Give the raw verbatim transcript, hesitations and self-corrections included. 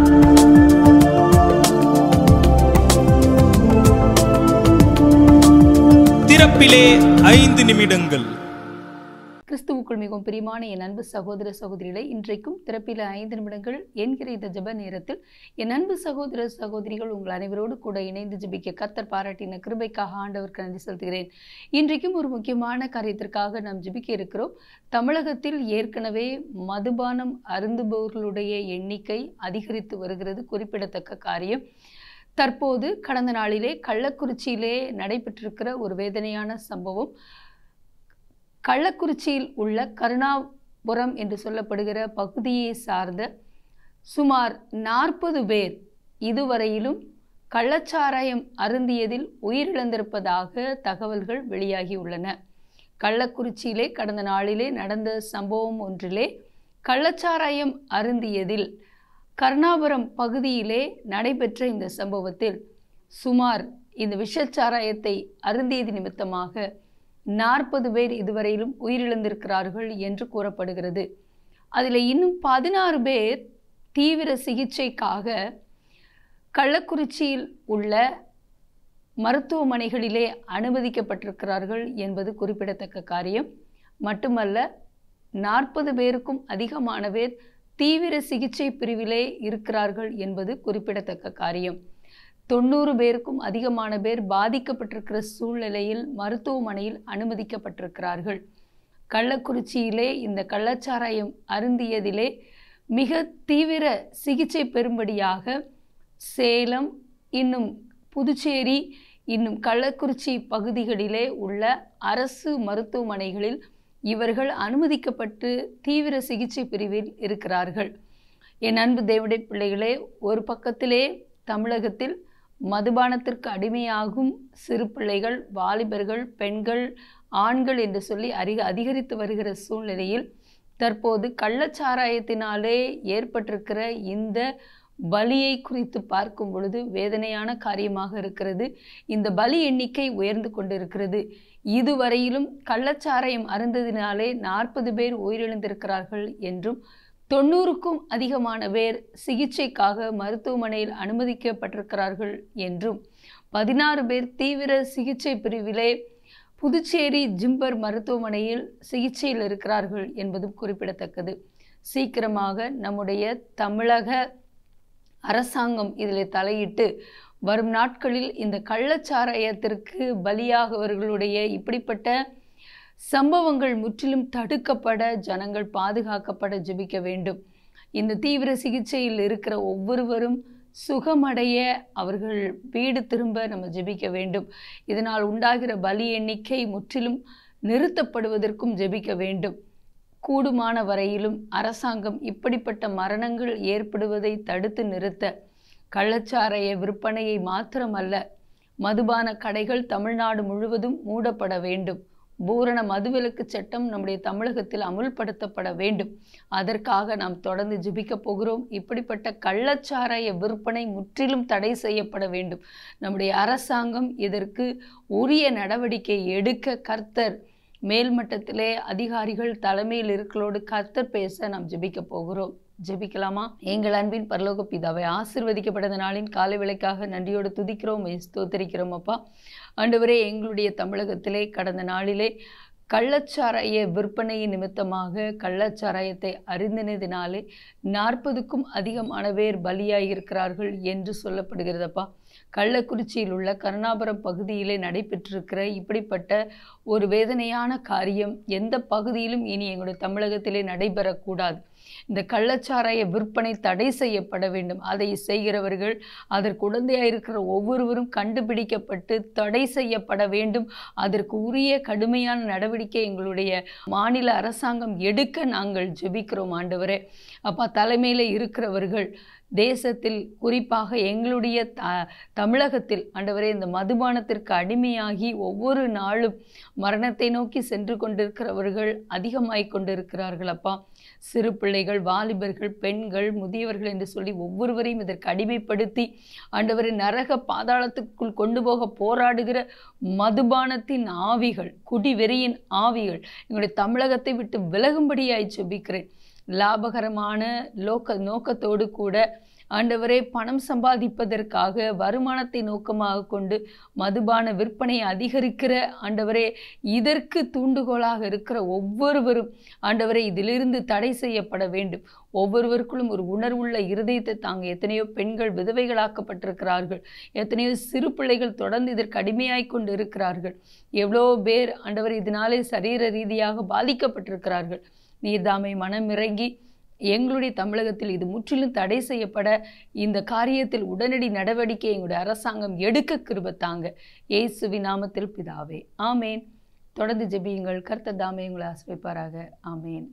திறப்பிலே ஐந்து நிமிடங்கள். கிறிஸ்துவுக்குள் மிகவும் பிரியமான என் அன்பு சகோதர சகோதரிகளை, இன்றைக்கும் திறப்பில ஐந்து நிமிடங்கள் என்கிற இந்த ஜெப நேரத்தில் என் அன்பு சகோதர சகோதரிகள் உங்கள் அனைவரோடு கூட இணைந்து ஜெபிக்க கர்த்தர் பாராட்டின கிருபைக்காக ஆண்டவருக்கு நன்றி செலுத்துகிறேன். இன்றைக்கும் ஒரு முக்கியமான காரியத்திற்காக நாம் ஜெபிக்க இருக்கிறோம். தமிழகத்தில் ஏற்கனவே மதுபானம் அருந்துபவர்களுடைய எண்ணிக்கை அதிகரித்து வருகிறது, குறிப்பிடத்தக்க காரியம். தற்போது கடந்த நாளிலே கள்ளக்குறிச்சியிலே நடைபெற்றிருக்கிற ஒரு வேதனையான சம்பவம். கள்ளக்குறிச்சியில் உள்ள கருணாபுரம் என்று சொல்லப்படுகிற பகுதியை சார்ந்த சுமார் நாற்பது பேர் இதுவரையிலும் கள்ளச்சாராயம் அருந்தியதில் உயிரிழந்திருப்பதாக தகவல்கள் வெளியாகியுள்ளன. கள்ளக்குறிச்சியிலே கடந்த நாளிலே நடந்த சம்பவம் ஒன்றிலே கள்ளச்சாராயம் அருந்தியதில் கருணாபுரம் பகுதியிலே நடைபெற்ற இந்த சம்பவத்தில் சுமார் இந்த விஷச்சாராயத்தை அருந்தியது நிமித்தமாக நாற்பது பேர் இதுவரையிலும் உயிரிழந்திருக்கிறார்கள் என்று கூறப்படுகிறது. அதில் இன்னும் பதினாறு பேர் தீவிர சிகிச்சைக்காக கள்ளக்குறிச்சியில் உள்ள மருத்துவமனைகளிலே அனுமதிக்கப்பட்டிருக்கிறார்கள் என்பது குறிப்பிடத்தக்க காரியம். மட்டுமல்ல, நாற்பது பேருக்கும் அதிகமான பேர் தீவிர சிகிச்சை பிரிவிலே இருக்கிறார்கள் என்பது குறிப்பிடத்தக்க காரியம். தொண்ணூறு பேருக்கும் அதிகமான பேர் பாதிக்கப்பட்டிருக்கிற சூழ்நிலையில் மருத்துவமனையில் அனுமதிக்கப்பட்டிருக்கிறார்கள். கள்ளக்குறிச்சியிலே இந்த கள்ளச்சாராயம் அருந்தியதிலே மிக தீவிர சிகிச்சை பெறும்படியாக சேலம், இன்னும் புதுச்சேரி, இன்னும் கள்ளக்குறிச்சி பகுதிகளிலே உள்ள அரசு மருத்துவமனைகளில் இவர்கள் அனுமதிக்கப்பட்டு தீவிர சிகிச்சை பிரிவில் இருக்கிறார்கள். என் அன்பு தேவனுடைய பிள்ளைகளே, ஒரு பக்கத்திலே தமிழகத்தில் மதுபானத்திற்கு அடிமையாகும் சிறு பிள்ளைகள், வாலிபர்கள், பெண்கள், ஆண்கள் என்று சொல்லி அதிக அதிகரித்து வருகிற சூழ்நிலையில் தற்போது கள்ளச்சாராயத்தினாலே ஏற்பட்டிருக்கிற இந்த பலியை குறித்து பார்க்கும் பொழுது வேதனையான காரியமாக இருக்கிறது. இந்த பலி எண்ணிக்கை உயர்ந்து கொண்டிருக்கிறது. இதுவரையிலும் கள்ளச்சாராயம் அருந்ததினாலே நாற்பது பேர் உயிரிழந்திருக்கிறார்கள் என்றும் தொண்ணூறுக்கும் அதிகமான பேர் சிகிச்சைக்காக மருத்துவமனையில் அனுமதிக்கப்பட்டிருக்கிறார்கள் என்றும் பதினாறு பேர் தீவிர சிகிச்சை பிரிவிலே புதுச்சேரி ஜிம்பர் மருத்துவமனையில் சிகிச்சையில் இருக்கிறார்கள் என்பதும் குறிப்பிடத்தக்கது. சீக்கிரமாக நம்முடைய தமிழக அரசாங்கம் இதில் தலையிட்டு வரும் நாட்களில் இந்த கள்ளச்சாராயத்திற்கு பலியாகவர்களுடைய இப்படிப்பட்ட சம்பவங்கள் முற்றிலும் தடுக்கப்பட, ஜனங்கள் பாதுகாக்கப்பட ஜெபிக்க வேண்டும். இந்த தீவிர சிகிச்சையில் இருக்கிற ஒவ்வொருவரும் சுகமடைய, அவர்கள் வீடு திரும்ப நம்ம ஜெபிக்க வேண்டும். இதனால் உண்டாகிற பலி எண்ணிக்கை முற்றிலும் நிறுத்தப்படுவதற்கும் ஜெபிக்க வேண்டும். கூடுமான வரையிலும் அரசாங்கம் இப்படிப்பட்ட மரணங்கள் ஏற்படுவதை தடுத்து நிறுத்த, கள்ளச்சாராய விற்பனையை மாத்திரமல்ல, மதுபான கடைகள் தமிழ்நாடு முழுவதும் மூடப்பட வேண்டும். பூரண மதுவிலக்கு சட்டம் நம்முடைய தமிழகத்தில் அமுல்படுத்தப்பட வேண்டும். அதற்காக நாம் தொடர்ந்து ஜெபிக்க போகிறோம். இப்படிப்பட்ட கள்ளச்சாராய விற்பனை முற்றிலும் தடை செய்யப்பட வேண்டும். நம்முடைய அரசாங்கம் இதற்கு உரிய நடவடிக்கை எடுக்க கர்த்தர் மேல்மட்டத்திலே அதிகாரிகள் தலைமையில் இருக்கிறோடு கர்த்தர் பேச நாம் ஜெபிக்க போகிறோம். ஜெபிக்கலாமா? எங்கள் அன்பின் பரலோக பிதாவை, ஆசீர்வதிக்கப்பட்ட நாளின் காலை வேளைக்காக நன்றியோடு துதிக்கிறோம், ஸ்தோத்திரிக்கிறோம். அப்பா ஆண்டவரே, எங்களுடைய தமிழகத்திலே கடந்த நாளிலே கள்ளச்சாராய விற்பனை நிமித்தமாக கள்ளச்சாராயத்தை அறிந்ததினாலே நாற்பதுக்கும் அதிகமான பேர் பலியாயிருக்கிறார்கள் என்று சொல்லப்படுகிறதப்பா. கள்ளக்குறிச்சியில் உள்ள கருணாபுரம் பகுதியிலே நடைபெற்றிருக்கிற இப்படிப்பட்ட ஒரு வேதனையான காரியம் எந்த பகுதியிலும் இனி எங்களுடைய தமிழகத்திலே நடைபெறக்கூடாது. இந்த கள்ளச்சாராய விற்பனை தடை செய்யப்பட வேண்டும். அதை செய்கிறவர்கள், அதற்கு உடந்தையாக இருக்கிற ஒவ்வொருவரும் கண்டுபிடிக்கப்பட்டு தடை செய்யப்பட வேண்டும். அதற்கு உரிய கடுமையான நடவடிக்கை எங்களுடைய மாநில அரசாங்கம் எடுக்க நாங்கள் ஜெபிக்கிறோம் ஆண்டவரே. அப்பா, தலைமையில் இருக்கிறவர்கள் தேசத்தில், குறிப்பாக எங்களுடைய த தமிழகத்தில் ஆண்டவரே, இந்த மதுபானத்திற்கு அடிமையாகி ஒவ்வொரு நாளும் மரணத்தை நோக்கி சென்று கொண்டிருக்கிறவர்கள் அதிகமாய் கொண்டிருக்கிறார்கள். அப்பா, சிறு பிள்ளைகள், வாலிபர்கள், பெண்கள், முதியவர்கள் என்று சொல்லி ஒவ்வொருவரையும் இதற்கு அடிமைப்படுத்தி ஆண்டவரை நரக பாதாளத்துக்குள் கொண்டு போக போராடுகிற மதுபானத்தின் ஆவிகள், குடிவெறியின் ஆவிகள் எங்களுடைய தமிழகத்தை விட்டு விலகும்படியாய் ஜெபிக்கிறேன். லாபகரமான லோக்க நோக்கத்தோடு கூட ஆண்டவரே, பணம் சம்பாதிப்பதற்காக வருமானத்தை நோக்கமாக கொண்டு மதுபான விற்பனை அதிகரிக்கிற ஆண்டவரே, இதற்கு தூண்டுகோலாக இருக்கிற ஒவ்வொருவரும் ஆண்டவரே இதிலிருந்து தடை செய்யப்பட வேண்டும். ஒவ்வொருவருக்குள்ளும் ஒரு உணர்வுள்ள இருதயத்தை தாங்க. எத்தனையோ பெண்கள் விதவைகளாக்கப்பட்டிருக்கிறார்கள். எத்தனையோ சிறு பிள்ளைகள் தொடர்ந்து இதற்கு அடிமையாய் கொண்டு இருக்கிறார்கள். எவ்வளோ பேர் ஆண்டவர் இதனாலே சரீர ரீதியாக பாதிக்கப்பட்டிருக்கிறார்கள். நீர்தாமை மனமிறங்கி எங்களுடைய தமிழகத்தில் இது முற்றிலும் தடை செய்யப்பட இந்த காரியத்தில் உடனடி நடவடிக்கை எங்களுடைய அரசாங்கம் எடுக்க கிருபை தாங்க. இயேசுவின் நாமத்தில் பிதாவே, ஆமேன். தொடர்ந்து ஜெபியுங்கள். கர்த்தர் தாமே உங்களை ஆசீர்வதிப்பாராக. ஆமேன்.